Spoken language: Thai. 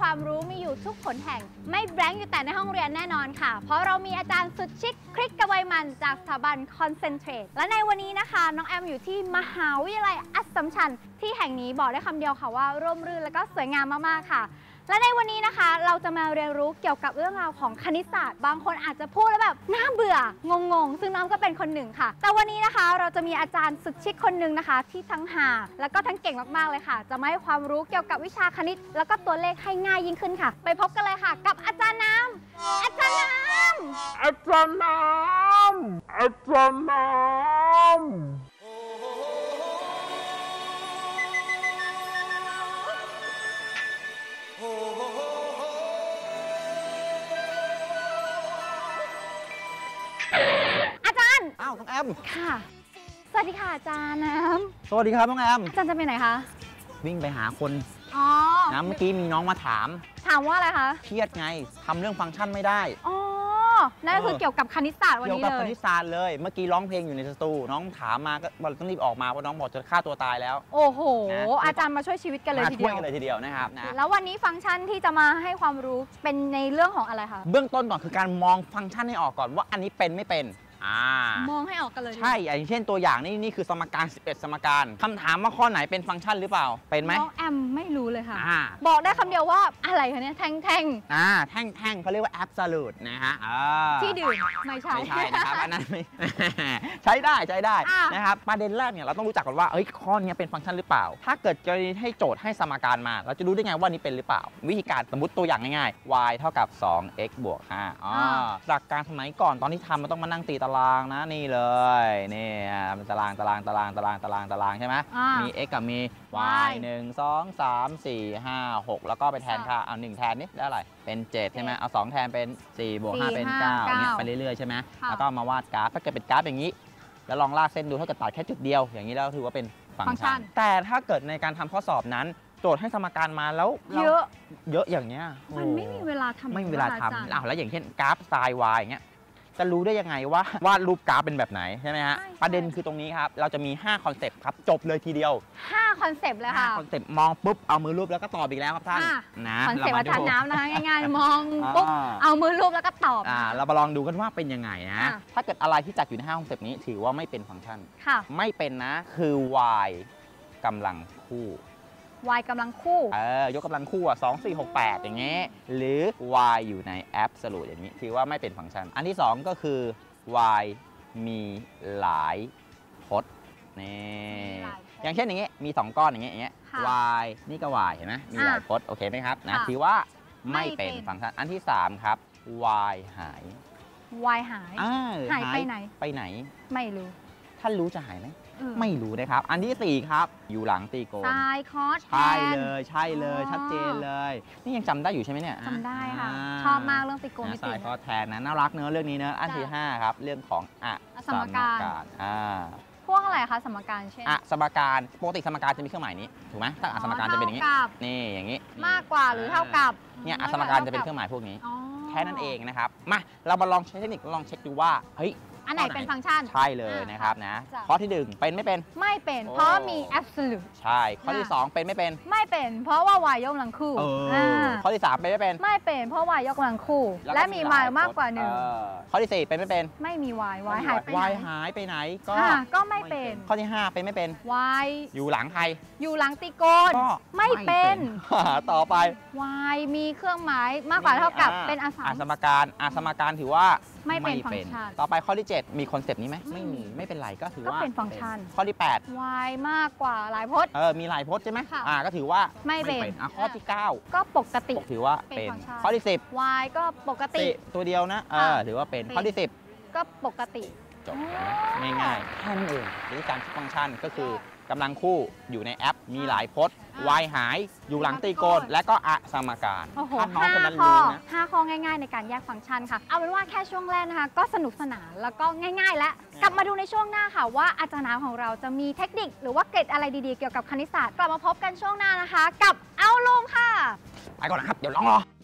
ความรู้มีอยู่ทุกหนแห่งไม่แบงค์อยู่แต่ในห้องเรียนแน่นอนค่ะเพราะเรามีอาจารย์สุดชิคคลิกกระไวมันจากสถาบันคอนเซนเทรตและในวันนี้นะคะน้องแอมอยู่ที่มหาวิทยาลัยอัสสัมชัญที่แห่งนี้บอกได้คำเดียวค่ะว่าร่มรื่นและก็สวยงามมากๆค่ะและในวันนี้นะคะเราจะมาเรียนรู้เกี่ยวกับเรื่องราวของคณิตศาสตร์บางคนอาจจะพูดแล้วแบบน่าเบื่องงๆซึ่งน้องก็เป็นคนหนึ่งค่ะแต่วันนี้นะคะเราจะมีอาจารย์สุดชิคคนหนึ่งนะคะที่ทั้งหาแล้วก็ทั้งเก่งมากๆเลยค่ะจะมาให้ความรู้เกี่ยวกับวิชาคณิตแล้วก็ตัวเลขให้ง่ายยิ่งขึ้นค่ะไปพบกันเลยค่ะกับอาจารย์น้ำอาจารย์น้ำอาจารย์น้ำอาจารย์น้ำอ้าวน้องแอมค่ะสวัสดีค่ะอาจารย์น้ำสวัสดีครับน้องแอมอาจารย์จะไปไหนคะวิ่งไปหาคนอ๋อนะเมื่อกี้มีน้องมาถามว่าอะไรคะเครียดไงทำเรื่องฟังก์ชันไม่ได้อ๋อนั่นก็คือเกี่ยวกับคณิตศาสตร์วันนี้เลยเกี่ยวกับคณิตศาสตร์เลยเมื่อกี้ร้องเพลงอยู่ในสตูน้องถามมาก็ต้องรีบออกมาเพราะน้องบอกจะฆ่าตัวตายแล้วโอ้โหอาจารย์มาช่วยชีวิตกันเลยทีเดียวมาช่วยกันเลยทีเดียวนะครับนะแล้ววันนี้ฟังก์ชันที่จะมาให้ความรู้เป็นในเรื่องของอะไรคะเบื้องต้นก่อนคือการมองฟังก์ชันให้ออกก่อนว่าอันนี้เป็นไม่เป็นมองให้ออกกันเลยใช่อย่างเช่นตัวอย่างนี่คือสมการ11สมการคำถามว่าข้อไหนเป็นฟังก์ชันหรือเปล่าเป็นไหมน้องแอมไม่รู้เลยค่ะบอกได้คำเดียวว่าอะไรคะเนี่ยแท่งแท่งเขาเรียกว่า absolute นะฮะที่ดื่มไม่ใช่นะครับอันนั้นไม่ใช้ได้นะครับประเด็นแรกเนี่ยเราต้องรู้จักก่อนว่าข้อนี้เป็นฟังก์ชันหรือเปล่าถ้าเกิดจะให้โจทย์ให้สมการมาเราจะรู้ได้ไงว่านี้เป็นหรือเปล่าวิธีการสมมติตัวอย่างง่ายๆ y เท่ากับ 2x บวก 5หลักการสมัยก่อนตอนที่ทำมันต้องมานั่งตีตารางนะนี่เลยนี่เป็นตารางใช่ไหมมี x กับมี y 1 2 3 4 5 6แล้วก็ไปแทนค่าเอา1แทนนี่ได้อะไรเป็น7ใช่ไหมเอา2แทนเป็น4บวก5เป็น9เนี่ยไปเรื่อยๆใช่ไหมแล้วก็มาวาดกราฟถ้าเกิดเป็นกราฟอย่างนี้แล้วลองลากเส้นดูถ้าเกิดตัดแค่จุดเดียวอย่างนี้แล้วถือว่าเป็นฟังก์ชันแต่ถ้าเกิดในการทำข้อสอบนั้นโจทย์ให้สมการมาแล้วเยอะอย่างเนี้ยมันไม่มีเวลาทำไม่มีเวลาทำแล้วอย่างเช่นกราฟไซน์ y อย่างเงี้ยจะรู้ได้ยังไงว่าวาดรูปกราฟเป็นแบบไหนใช่ไหมฮะประเด็นคือตรงนี้ครับเราจะมี5คอนเซปต์ครับจบเลยทีเดียว 5คอนเซปต์เลยค่ะคอนเซปต์มองปุ๊บเอามือรูปแล้วก็ตอบอีกแล้วครับท่านนะคอนเซปต์อาจารย์น้ำนะคะง่ายๆมองปุ๊บเอามือรูปแล้วก็ตอบเรามาลองดูกันว่าเป็นยังไงนะถ้าเกิดอะไรที่จัดอยู่ใน5คอนเซปต์นี้ถือว่าไม่เป็นฟังก์ชันไม่เป็นนะคือ y กำลังคู่ y กำลังคู่ยกกำลังคู่2 4 6 8อย่างเงี้ยหรือ y อยู่ใน absolute อย่างนี้ถือว่าไม่เป็นฟังก์ชันอันที่2ก็คือ y มีหลายพจน์นี่อย่างเช่นอย่างเงี้ยมี2ก้อนอย่างเงี้ย y นี่ก็ y เห็นไหมมีหลายพจน์โอเคไหมครับนะถือว่าไม่เป็นฟังก์ชันอันที่3ครับ y หาย y หายไปไหนไม่รู้ท่านรู้จะหายไหมไม่รู้นะครับอันที่4ครับอยู่หลังตีโกณไซน์คอสแทนใช่เลยชัดเจนเลยนี่ยังจำได้อยู่ใช่ไหมเนี่ยจำได้ค่ะชอบมากเรื่องตีโกณไซน์คอสแทนนะน่ารักเนื้อเรื่องนี้เนื้ออันที่5ครับเรื่องของสมการพวกอะไรคะสมการเช่นสมการปกติสมการจะมีเครื่องหมายนี้ถูกไหมถ้าสมการจะเป็นอย่างนี้นี่อย่างนี้มากกว่าหรือเท่ากับเนี่ยสมการจะเป็นเครื่องหมายพวกนี้แค่นั้นเองนะครับมาเรามาลองใช้เทคนิคลองเช็คดูว่าเฮ้ยอันไหนเป็นฟังก์ชันใช่เลยนะครับนะข้อที่1เป็นไม่เป็นเพราะมี absolute ใช่ข้อที่2เป็นไม่เป็นเพราะว่า y ยกกำลังคู่ข้อที่3เป็นไม่เป็นเพราะ y ยกกำลังคู่และมี y มากกว่า1 ข้อที่4เป็นไม่เป็นไม่มี y หายไปไหนก็ไม่เป็นข้อที่5เป็นไม่เป็น y อยู่หลังใครอยู่หลังตีโกณไม่เป็นต่อไป y มีเครื่องหมายมากกว่าเท่ากับเป็นสมการถือว่าไม่เป็นฟังก์ชันต่อไปข้อที่7มีคอนเซปต์นี้ไหมไม่มีไม่เป็นไรก็ถือว่าเป็นฟังก์ชันข้อที่8 y มากกว่าหลายพจน์มีหลายพจน์ใช่ไหมก็ถือว่าไม่เป็นข้อที่9 ก็ปกติถือว่าเป็นข้อที่10 y ก็ปกติตัวเดียวนะถือว่าเป็นข้อที่10 ก็ปกติจบง่ายๆแค่นั้นเองวิธีการคิดฟังก์ชันก็คือกำลังคู่อยู่ในแอปมีหลายพจน์ y หายอยู่หลังตีโกณและก็สมการถ้าน้องคนนั้นรู้นะ5 ข้อง่ายๆในการแยกฟังก์ชันค่ะเอาเป็นว่าแค่ช่วงแรกนะคะก็สนุกสนานแล้วก็ง่ายๆแล้วกลับมาดูในช่วงหน้าค่ะว่าอาจารย์น้ำของเราจะมีเทคนิคหรือว่าเกร็ดอะไรดีๆเกี่ยวกับคณิตศาสตร์กลับมาพบกันช่วงหน้านะคะกับเอาลงค่ะไปก่อนนะครับเดี๋ยวลองรอ